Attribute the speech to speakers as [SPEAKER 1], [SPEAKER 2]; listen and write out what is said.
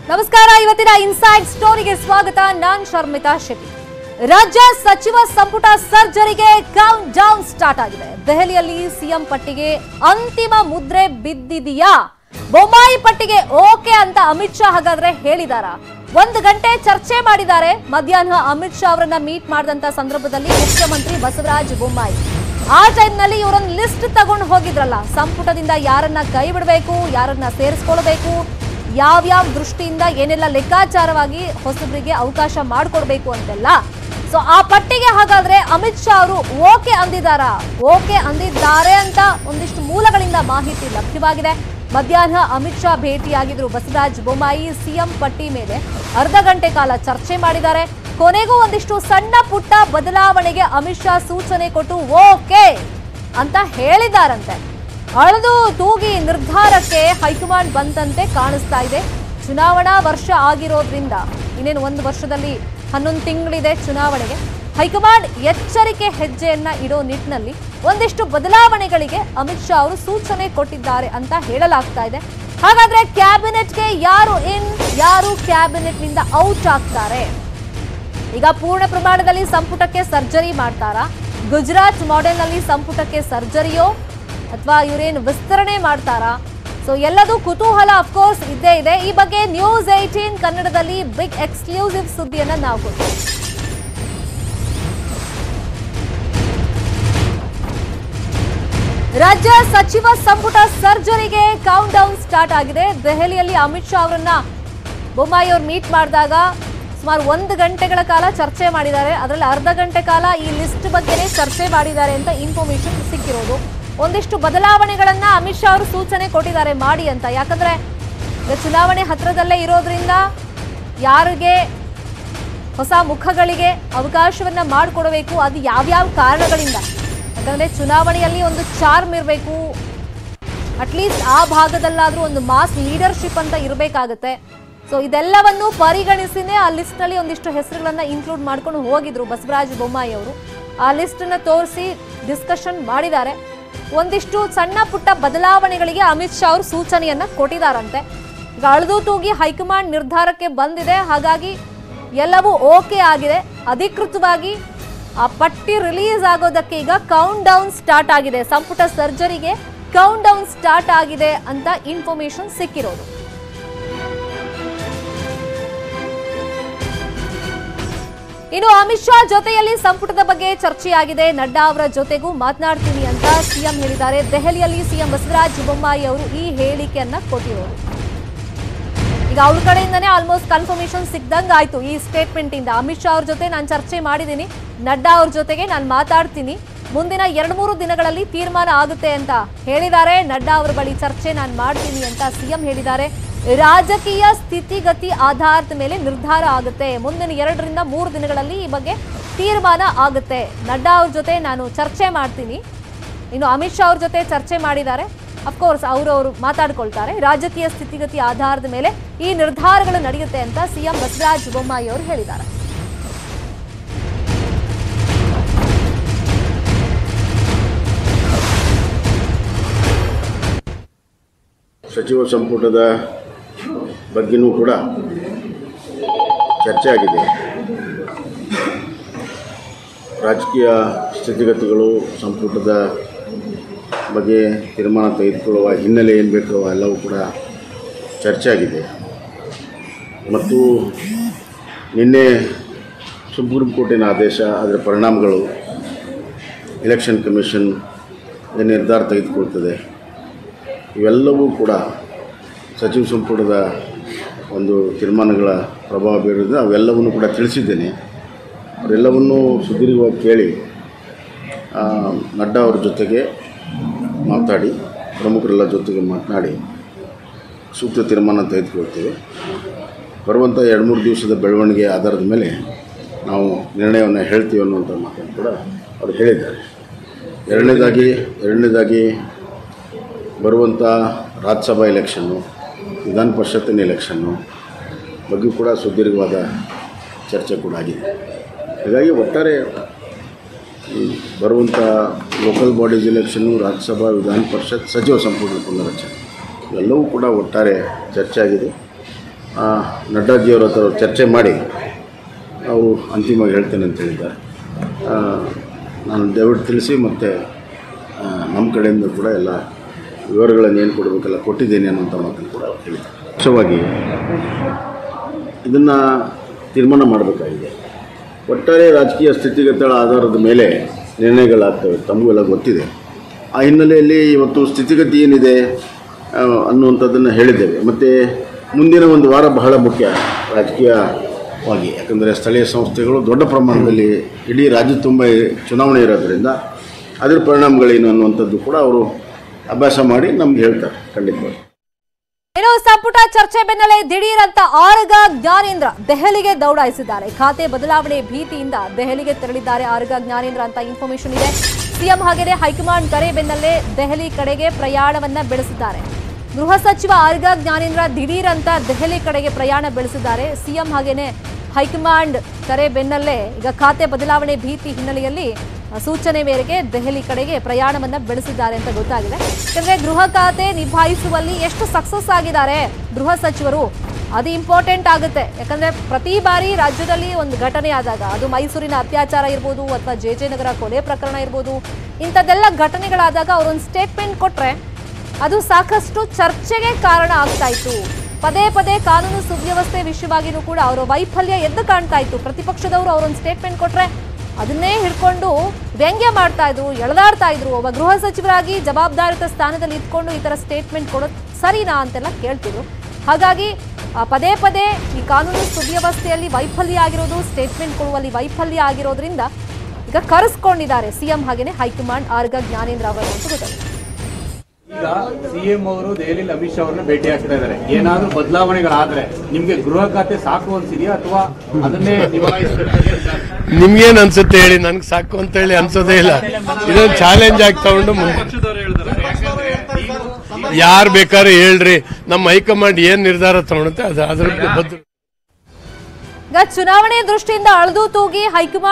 [SPEAKER 1] ನಮಸ್ಕಾರ. ಇವತ್ತಿನ ಇನ್ಸೈಡ್ ಸ್ಟೋರಿಗೆ ಸ್ವಾಗತ. ನಾನು ಶರ್ಮಿತಾ ಶೆಟ್ಟಿ. ರಾಜ್ಯ ಸಚಿವ ಸಂಪುಟ ಸರ್ಜರಿಗೆ ಕೌಂಟ್ ಡೌನ್ ಸ್ಟಾರ್ಟ್ ಆಗಿದೆ. ದೆಹಲಿಯಲ್ಲಿ ಸಿಎಂ ಪಟ್ಟಿಗೆ ಅಂತಿಮ ಮುದ್ರೆ ಬಿದ್ದಿದೆಯಾ? ಬೊಮ್ಮಾಯಿ ಪಟ್ಟಿಗೆ ಓಕೆ ಅಂತ ಅಮಿತ್ ಶಾ ಹಾಗಾದ್ರೆ ಹೇಳಿದಾರ? 1 ಗಂಟೆ ಚರ್ಚೆ ಮಾಡಿದ್ದಾರೆ. ಮಧ್ಯಾಹ್ನ ಅಮಿತ್ ಶಾ ಅವರನ್ನ ಮೀಟ್ ಮಾಡಿದಂತ ಸಂದರ್ಭದಲ್ಲಿ ಮುಖ್ಯಮಂತ್ರಿ ಬಸವರಾಜ ಬೊಮ್ಮಾಯಿ ಆ ಟೈಮ್ನಲ್ಲಿ ಇವರೊಂದು ಲಿಸ್ಟ್ ತಗೊಂಡು ಹೋಗಿದ್ರಲ್ಲ, ಸಂಪುಟದಿಂದ ಯಾರನ್ನ ಕೈ ಬಿಡಬೇಕು, ಯಾರನ್ನ ಸೇರಿಸ್ಕೊಳ್ಬೇಕು, ಯಾವ್ಯಾವ ದೃಷ್ಟಿಯಿಂದ ಏನೆಲ್ಲ ಲೆಕ್ಕಾಚಾರವಾಗಿ ಹೊಸಬರಿಗೆ ಅವಕಾಶ ಮಾಡಿಕೊಡ್ಬೇಕು ಅಂತೆಲ್ಲ. ಸೊ ಆ ಪಟ್ಟಿಗೆ ಹಾಗಾದ್ರೆ ಅಮಿತ್ ಶಾ ಅವರು ಓಕೆ ಅಂದಿದ್ದಾರಾ? ಓಕೆ ಅಂದಿದ್ದಾರೆ ಅಂತ ಒಂದಿಷ್ಟು ಮೂಲಗಳಿಂದ ಮಾಹಿತಿ ಲಭ್ಯವಾಗಿದೆ. ಮಧ್ಯಾಹ್ನ ಅಮಿತ್ ಶಾ ಭೇಟಿಯಾಗಿದ್ರು ಬಸವರಾಜ ಬೊಮ್ಮಾಯಿ. ಸಿಎಂ ಪಟ್ಟಿ ಮೇಲೆ ಅರ್ಧ ಗಂಟೆ ಕಾಲ ಚರ್ಚೆ ಮಾಡಿದ್ದಾರೆ. ಕೊನೆಗೂ ಒಂದಿಷ್ಟು ಸಣ್ಣ ಪುಟ್ಟ ಬದಲಾವಣೆಗೆ ಅಮಿತ್ ಶಾ ಸೂಚನೆ ಕೊಟ್ಟು ಓಕೆ ಅಂತ ಹೇಳಿದಾರಂತೆ. ಅಳೆದು ತೂಗಿ ನಿರ್ಧಾರಕ್ಕೆ ಹೈಕಮಾಂಡ್ ಬಂದಂತೆ ಕಾಣಿಸ್ತಾ ಇದೆ. ಚುನಾವಣಾ ವರ್ಷ ಆಗಿರೋದ್ರಿಂದ ಇನ್ನೇನು 1 ವರ್ಷದಲ್ಲಿ 11 ತಿಂಗಳಿದೆ ಚುನಾವಣೆಗೆ. ಹೈಕಮಾಂಡ್ ಎಚ್ಚರಿಕೆ ಹೆಜ್ಜೆಯನ್ನ ಇಡೋ ನಿಟ್ಟಿನಲ್ಲಿ ಒಂದಿಷ್ಟು ಬದಲಾವಣೆಗಳಿಗೆ ಅಮಿತ್ ಶಾ ಅವರು ಸೂಚನೆ ಕೊಟ್ಟಿದ್ದಾರೆ ಅಂತ ಹೇಳಲಾಗ್ತಾ ಇದೆ. ಹಾಗಾದ್ರೆ ಕ್ಯಾಬಿನೆಟ್ಗೆ ಯಾರು ಇನ್, ಯಾರು ಕ್ಯಾಬಿನೆಟ್ ನಿಂದ ಔಟ್ ಆಗ್ತಾರೆ? ಈಗ ಪೂರ್ಣ ಪ್ರಮಾಣದಲ್ಲಿ ಸಂಪುಟಕ್ಕೆ ಸರ್ಜರಿ ಮಾಡ್ತಾರಾ? ಗುಜರಾತ್ ಮಾಡೆಲ್ ನಲ್ಲಿ ಸಂಪುಟಕ್ಕೆ ಸರ್ಜರಿಯೋ ಅಥವಾ ಇವರೇನು ವಿಸ್ತರಣೆ ಮಾಡ್ತಾರಾ? ಸೊ ಎಲ್ಲದೂ ಕುತೂಹಲ ಅಫ್ಕೋರ್ಸ್ ಇದ್ದೇ ಇದೆ. ಈ ಬಗ್ಗೆ ನ್ಯೂಸ್ 18 ಕನ್ನಡದಲ್ಲಿ ಬಿಗ್ ಎಕ್ಸ್ಕ್ಲೂಸಿವ್ ಸುದ್ದಿಯನ್ನ ನಾವು ಕೊಡ್ತೀವಿ. ರಾಜ್ಯ ಸಚಿವ ಸಂಪುಟ ಸರ್ಜರಿಗೆ ಕೌಂಟ್ ಡೌನ್ ಸ್ಟಾರ್ಟ್ ಆಗಿದೆ. ದೆಹಲಿಯಲ್ಲಿ ಅಮಿತ್ ಶಾ ಅವರನ್ನ ಬೊಮ್ಮಾಯಿ ಅವರು ಮೀಟ್ ಮಾಡಿದಾಗ ಸುಮಾರು 1 ಗಂಟೆಗಳ ಕಾಲ ಚರ್ಚೆ ಮಾಡಿದ್ದಾರೆ. ಅದರಲ್ಲಿ ಅರ್ಧ ಗಂಟೆ ಕಾಲ ಈ ಲಿಸ್ಟ್ ಬಗ್ಗೆನೇ ಚರ್ಚೆ ಮಾಡಿದ್ದಾರೆ ಅಂತ ಇನ್ಫಾರ್ಮೇಶನ್ ಸಿಕ್ಕಿರೋದು. ಒಂದಿಷ್ಟು ಬದಲಾವಣೆಗಳನ್ನ ಅಮಿತ್ ಶಾ ಅವರು ಸೂಚನೆ ಕೊಟ್ಟಿದ್ದಾರೆ ಮಾಡಿ ಅಂತ. ಯಾಕಂದ್ರೆ ಚುನಾವಣೆ ಹತ್ರದಲ್ಲೇ ಇರೋದ್ರಿಂದ ಯಾರಿಗೆ ಹೊಸ ಮುಖಗಳಿಗೆ ಅವಕಾಶವನ್ನ ಮಾಡಿಕೊಡಬೇಕು, ಅದು ಯಾವ್ಯಾವ ಕಾರಣಗಳಿಂದ. ಯಾಕಂದ್ರೆ ಚುನಾವಣೆಯಲ್ಲಿ ಒಂದು ಚಾರ್ಮ್ ಇರಬೇಕು, ಅಟ್ಲೀಸ್ಟ್ ಆ ಭಾಗದಲ್ಲಾದ್ರೂ ಒಂದು ಮಾಸ್ ಲೀಡರ್ಶಿಪ್ ಅಂತ ಇರಬೇಕಾಗತ್ತೆ. ಸೊ ಇದೆಲ್ಲವನ್ನು ಪರಿಗಣಿಸಿನೇ ಆ ಲಿಸ್ಟ್ ನಲ್ಲಿ ಒಂದಿಷ್ಟು ಹೆಸರುಗಳನ್ನ ಇನ್ಕ್ಲೂಡ್ ಮಾಡ್ಕೊಂಡು ಹೋಗಿದ್ರು ಬಸವರಾಜ ಬೊಮ್ಮಾಯಿ ಅವರು. ಆ ಲಿಸ್ಟ್ ಅನ್ನ ತೋರಿಸಿ ಡಿಸ್ಕಷನ್ ಮಾಡಿದ್ದಾರೆ. ಒಂದಿಷ್ಟು ಸಣ್ಣ ಪುಟ್ಟ ಬದಲಾವಣೆಗಳಿಗೆ ಅಮಿತ್ ಶಾ ಅವರು ಸೂಚನೆಯನ್ನ ಕೊಟ್ಟಿದ್ದಾರಂತೆ. ಈಗ ಅಳೆದು ತೂಗಿ ಹೈಕಮಾಂಡ್ ನಿರ್ಧಾರಕ್ಕೆ ಬಂದಿದೆ. ಹಾಗಾಗಿ ಎಲ್ಲವೂ ಓಕೆ ಆಗಿದೆ. ಅಧಿಕೃತವಾಗಿ ಆ ಪಟ್ಟಿ ರಿಲೀಸ್ ಆಗೋದಕ್ಕೆ ಈಗ ಕೌಂಟ್ ಡೌನ್ ಸ್ಟಾರ್ಟ್ ಆಗಿದೆ. ಸಂಪುಟ ಸರ್ಜರಿಗೆ ಕೌಂಟ್ ಡೌನ್ ಸ್ಟಾರ್ಟ್ ಆಗಿದೆ ಅಂತ ಇನ್ಫಾರ್ಮೇಶನ್ ಸಿಕ್ಕಿರೋದು. ಇನ್ನು ಅಮಿತ್ ಶಾ ಜೊತೆಯಲ್ಲಿ ಸಂಪುಟದ ಬಗ್ಗೆ ಚರ್ಚೆಯಾಗಿದೆ. ನಡ್ಡಾ ಅವರ ಜೊತೆಗೂ ಮಾತನಾಡ್ತೀನಿ ಅಂತ ಸಿಎಂ ಹೇಳಿದ್ದಾರೆ. ದೆಹಲಿಯಲ್ಲಿ ಸಿಎಂ ಬಸವರಾಜ ಬೊಮ್ಮಾಯಿ ಅವರು ಈ ಹೇಳಿಕೆಯನ್ನ ಕೊಟ್ಟಿರೋರು. ಈಗ ಅವ್ರ ಕಡೆಯಿಂದನೇ ಆಲ್ಮೋಸ್ಟ್ ಕನ್ಫರ್ಮೇಶನ್ ಸಿಕ್ದಂಗೆ ಆಯ್ತು ಈ ಸ್ಟೇಟ್ಮೆಂಟ್ ಇಂದ. ಅಮಿತ್ ಶಾ ಅವ್ರ ಜೊತೆ ನಾನು ಚರ್ಚೆ ಮಾಡಿದ್ದೀನಿ, ನಡ್ಡಾ ಅವ್ರ ಜೊತೆಗೆ ನಾನು ಮಾತಾಡ್ತೀನಿ, ಮುಂದಿನ 2-3 ದಿನಗಳಲ್ಲಿ ತೀರ್ಮಾನ ಆಗುತ್ತೆ ಅಂತ ಹೇಳಿದ್ದಾರೆ. ನಡ್ಡಾ ಅವರ ಬಳಿ ಚರ್ಚೆ ನಾನು ಮಾಡ್ತೀನಿ ಅಂತ ಸಿಎಂ ಹೇಳಿದ್ದಾರೆ. ರಾಜಕೀಯ ಸ್ಥಿತಿಗತಿ ಆಧಾರದ ಮೇಲೆ ನಿರ್ಧಾರ ಆಗುತ್ತೆ. ಮುಂದಿನ 2-3 ದಿನಗಳಲ್ಲಿ ಈ ಬಗ್ಗೆ ತೀರ್ಮಾನ ಆಗುತ್ತೆ. ನಡ್ಡಾ ಅವ್ರ ಜೊತೆ ನಾನು ಚರ್ಚೆ ಮಾಡ್ತೀನಿ. ಇನ್ನು ಅಮಿತ್ ಶಾ ಅವ್ರ ಜೊತೆ ಚರ್ಚೆ ಮಾಡಿದ್ದಾರೆ. ಅಫ್ಕೋರ್ಸ್ ಅವರು ಮಾತಾಡ್ಕೊಳ್ತಾರೆ. ರಾಜಕೀಯ ಸ್ಥಿತಿಗತಿ ಆಧಾರದ ಮೇಲೆ ಈ ನಿರ್ಧಾರಗಳು ನಡೆಯುತ್ತೆ ಅಂತ ಸಿಎಂ ಬಸವರಾಜ ಬೊಮ್ಮಾಯಿ ಅವರು ಹೇಳಿದ್ದಾರೆ.
[SPEAKER 2] ಸಚಿವ ಸಂಪುಟದ ಬಗ್ಗೆನೂ ಕೂಡ ಚರ್ಚೆ ಆಗಿದೆ. ರಾಜಕೀಯ ಸ್ಥಿತಿಗತಿಗಳು, ಸಂಪುಟದ ಬಗ್ಗೆ ತೀರ್ಮಾನ ತೆಗೆದುಕೊಳ್ಳುವ ಹಿನ್ನೆಲೆ ಏನು ಬೇಕೋ ಎಲ್ಲವೂ ಕೂಡ ಚರ್ಚೆ ಆಗಿದೆ. ಮತ್ತು ನಿನ್ನೆ ಸುಪ್ರೀಂ ಕೋರ್ಟಿನ ಆದೇಶ, ಅದರ ಪರಿಣಾಮಗಳು, ಎಲೆಕ್ಷನ್ ಕಮಿಷನ್ ಏನು ನಿರ್ಧಾರ ತೆಗೆದುಕೊಳ್ತದೆ, ಇವೆಲ್ಲವೂ ಕೂಡ ಸಚಿವ ಸಂಪುಟದ ಒಂದು ತೀರ್ಮಾನಗಳ ಪ್ರಭಾವ ಬೀರೋದ್ರಿಂದ ಅವೆಲ್ಲವನ್ನು ಕೂಡ ತಿಳಿಸಿದ್ದೇನೆ. ಅವರೆಲ್ಲವನ್ನೂ ಸುದೀರ್ಘವಾಗಿ ಕೇಳಿ ನಡ್ಡಾ ಅವ್ರ ಜೊತೆಗೆ ಮಾತಾಡಿ, ಪ್ರಮುಖರೆಲ್ಲ ಜೊತೆಗೆ ಮಾತನಾಡಿ ಸೂಕ್ತ ತೀರ್ಮಾನ ತೆಗೆದುಕೊಳ್ತೇವೆ. ಬರುವಂಥ 2-3 ದಿವಸದ ಬೆಳವಣಿಗೆ ಆಧಾರದ ಮೇಲೆ ನಾವು ನಿರ್ಣಯವನ್ನು ಹೇಳ್ತೀವಿ ಅನ್ನುವಂಥ ಮಾತನ್ನು ಕೂಡ ಅವರು ಹೇಳಿದ್ದಾರೆ. ಎರಡನೇದಾಗಿ ಬರುವಂಥ ರಾಜ್ಯಸಭಾ ಎಲೆಕ್ಷನ್ನು, ವಿಧಾನ ಪರಿಷತ್ತಿನ ಎಲೆಕ್ಷನ್ನು ಬಗ್ಗೆ ಕೂಡ ಸುದೀರ್ಘವಾದ ಚರ್ಚೆ ಕೂಡ ಆಗಿದೆ. ಹೀಗಾಗಿ ಒಟ್ಟಾರೆ ಬರುವಂಥ ಲೋಕಲ್ ಬಾಡೀಸ್ ಎಲೆಕ್ಷನ್ನು, ರಾಜ್ಯಸಭಾ, ವಿಧಾನ ಪರಿಷತ್, ಸಚಿವ ಸಂಪುಟ ಪುನರಚನೆ ಇವೆಲ್ಲವೂ ಕೂಡ ಒಟ್ಟಾರೆ ಚರ್ಚೆ ಆಗಿದೆ. ನಡ್ಡಾಜಿಯವರ ಹತ್ರ ಚರ್ಚೆ ಮಾಡಿ ಅವರು ಅಂತಿಮವಾಗಿ ಹೇಳ್ತೇನೆ ಅಂತ ಹೇಳಿದ್ದಾರೆ. ನಾನು ದಯವಿಟ್ಟು ತಿಳಿಸಿ ಮತ್ತು ನಮ್ಮ ಕಡೆಯಿಂದ ಕೂಡ ಎಲ್ಲ ವಿವರಗಳನ್ನು ಏನು ಕೊಡಬೇಕೆಲ್ಲ ಕೊಟ್ಟಿದ್ದೇನೆ ಅನ್ನೋಂಥ ಮಾತನ್ನು ಕೂಡ ಹೇಳಿದ್ದಾರೆ. ಮುಖ್ಯವಾಗಿ ಇದನ್ನು ತೀರ್ಮಾನ ಮಾಡಬೇಕಾಗಿದೆ. ಒಟ್ಟಾರೆ ರಾಜಕೀಯ ಸ್ಥಿತಿಗತಿಗಳ ಆಧಾರದ ಮೇಲೆ ನಿರ್ಣಯಗಳಾಗ್ತವೆ, ತಮಗೆಲ್ಲ ಗೊತ್ತಿದೆ. ಆ ಹಿನ್ನೆಲೆಯಲ್ಲಿ ಇವತ್ತು ಸ್ಥಿತಿಗತಿ ಏನಿದೆ ಅನ್ನುವಂಥದ್ದನ್ನು ಹೇಳಿದ್ದೇವೆ. ಮತ್ತು ಮುಂದಿನ ಒಂದು ವಾರ ಬಹಳ ಮುಖ್ಯ ರಾಜಕೀಯವಾಗಿ, ಯಾಕಂದರೆ ಸ್ಥಳೀಯ ಸಂಸ್ಥೆಗಳು ದೊಡ್ಡ ಪ್ರಮಾಣದಲ್ಲಿ ಇಡೀ ರಾಜ್ಯ ತುಂಬ ಚುನಾವಣೆ ಇರೋದರಿಂದ ಅದರ ಪರಿಣಾಮಗಳೇನು ಅನ್ನುವಂಥದ್ದು ಕೂಡ ಅವರು ಅಭ್ಯಾಸ ಮಾಡಿ ನಮ್ಗೆ ಹೇಳ್ತಾರೆ ಖಂಡಿತವಾಗಿ.
[SPEAKER 1] ಇನ್ನು ಸಂಪುಟ ಚರ್ಚೆ ಬೆನ್ನಲ್ಲೇ ದಿಢೀರಂತ ಆರಗ ಜ್ಞಾನೇಂದ್ರ ದೆಹಲಿಗೆ ದೌಡಾಯಿಸಿದ್ದಾರೆ. ಖಾತೆ ಬದಲಾವಣೆ ಭೀತಿಯಿಂದ ದೆಹಲಿಗೆ ತೆರಳಿದ್ದಾರೆ ಆರಗ ಜ್ಞಾನೇಂದ್ರ ಅಂತ ಇನ್ಫಾರ್ಮೇಶನ್ ಇದೆ. ಸಿಎಂ ಹಾಗೆಯೇ ಹೈಕಮಾಂಡ್ ಕರೆ ಬೆನ್ನಲ್ಲೇ ದೆಹಲಿ ಕಡೆಗೆ ಪ್ರಯಾಣವನ್ನ ಬೆಳೆಸಿದ್ದಾರೆ. ಗೃಹ ಸಚಿವ ಆರಗ ಜ್ಞಾನೇಂದ್ರ ದಿಢೀರಂತ ದೆಹಲಿ ಕಡೆಗೆ ಪ್ರಯಾಣ ಬೆಳೆಸಿದ್ದಾರೆ. ಸಿಎಂ ಹಾಗೇನೆ ಹೈಕಮಾಂಡ್ ಕರೆ ಬೆನ್ನಲ್ಲೇ ಈಗ ಖಾತೆ ಬದಲಾವಣೆ ಭೀತಿ ಹಿನ್ನೆಲೆಯಲ್ಲಿ ಸೂಚನೆ ಮೇರೆಗೆ ದೆಹಲಿ ಕಡೆಗೆ ಪ್ರಯಾಣವನ್ನ ಬೆಳೆಸಿದ್ದಾರೆ ಅಂತ ಗೊತ್ತಾಗಿದೆ. ಯಾಕಂದ್ರೆ ಗೃಹ ಖಾತೆ ನಿಭಾಯಿಸುವಲ್ಲಿ ಎಷ್ಟು ಸಕ್ಸಸ್ ಆಗಿದ್ದಾರೆ ಗೃಹ ಸಚಿವರು ಅದು ಇಂಪಾರ್ಟೆಂಟ್ ಆಗುತ್ತೆ. ಯಾಕಂದ್ರೆ ಪ್ರತಿ ಬಾರಿ ರಾಜ್ಯದಲ್ಲಿ ಒಂದು ಘಟನೆ ಆದಾಗ, ಅದು ಮೈಸೂರಿನ ಅತ್ಯಾಚಾರ ಇರ್ಬೋದು ಅಥವಾ ಜೆ ನಗರ ಕೊಲೆ ಪ್ರಕರಣ ಇರ್ಬೋದು, ಇಂಥದ್ದೆಲ್ಲ ಘಟನೆಗಳಾದಾಗ ಅವರೊಂದು ಸ್ಟೇಟ್ಮೆಂಟ್ ಕೊಟ್ರೆ ಅದು ಸಾಕಷ್ಟು ಚರ್ಚೆಗೆ ಕಾರಣ ಆಗ್ತಾ ಇತ್ತು. ಪದೇ ಪದೇ ಕಾನೂನು ಸುವ್ಯವಸ್ಥೆ ವಿಷಯವಾಗಿಯೂ ಕೂಡ ಅವರ ವೈಫಲ್ಯ ಎದ್ದು ಕಾಣ್ತಾ ಇತ್ತು. ಪ್ರತಿಪಕ್ಷದವರು ಅವರೊಂದು ಸ್ಟೇಟ್ಮೆಂಟ್ ಕೊಟ್ರೆ ಅದನ್ನೇ ಹಿಡ್ಕೊಂಡು ವ್ಯಂಗ್ಯ ಮಾಡ್ತಾ ಇದ್ರು, ಎಳೆದಾಡ್ತಾ ಇದ್ರು. ಒಬ್ಬ ಗೃಹ ಸಚಿವರಾಗಿ ಜವಾಬ್ದಾರಿತ ಸ್ಥಾನದಲ್ಲಿ ಇದ್ಕೊಂಡು ಈ ತರ ಸ್ಟೇಟ್ಮೆಂಟ್ ಕೊಡೋದು ಸರಿನಾ ಅಂತೆಲ್ಲ ಕೇಳ್ತಿದ್ರು. ಹಾಗಾಗಿ ಪದೇ ಪದೇ ಈ ಕಾನೂನು ಸುವ್ಯವಸ್ಥೆಯಲ್ಲಿ ವೈಫಲ್ಯ ಆಗಿರೋದು, ಸ್ಟೇಟ್ಮೆಂಟ್ ಕೊಡುವಲ್ಲಿ ವೈಫಲ್ಯ ಆಗಿರೋದ್ರಿಂದ ಈಗ ಕರೆಸ್ಕೊಂಡಿದ್ದಾರೆ ಸಿಎಂ ಹಾಗೇನೆ ಹೈಕಮಾಂಡ್ ಆರ್ಗ ಜ್ಞಾನೇಂದ್ರ ಅವರು ಅಂತ ಗೊತ್ತಾಗಿದೆ.
[SPEAKER 3] ಈಗ ಸಿಎಂ ಅವರು ದೆಹಲಿಯಲ್ಲಿ ಅಮಿತ್ ಶಾ ಅವರನ್ನ ಭೇಟಿ ಆಗ್ತಾ ಇದ್ದಾರೆ. ಏನಾದ್ರೂ ಬದಲಾವಣೆಗಳಾದ್ರೆ ನಿಮ್ಗೆ ಗೃಹ ಖಾತೆ ಸಾಕು ಅನ್ಸಿದೆಯಾ ಅಥವಾ ಅದನ್ನೇ
[SPEAKER 4] ನಿಮ್ಗೇನ್ ಅನ್ಸುತ್ತೆ ಹೇಳಿ? ನನ್ಗೆ ಸಾಕು ಅಂತ ಹೇಳಿ ಅನ್ಸೋದೇ ಇಲ್ಲ. ಇದೊಂದು ಚಾಲೆಂಜ್ ಆಗಿ ತಗೊಂಡು ಯಾರು ಬೇಕಾದ್ರೆ ಹೇಳ್ರಿ, ನಮ್ಮ ಹೈಕಮಾಂಡ್ ಏನ್ ನಿರ್ಧಾರ ತಗೊಳುತ್ತೆ ಅದ್ರ ಬಗ್ಗೆ.
[SPEAKER 1] ಈಗ ಚುನಾವಣೆ ದೃಷ್ಟಿಯಿಂದ ಅಳೆದು ತೂಗಿ ಹೈಕಮಾಂಡ್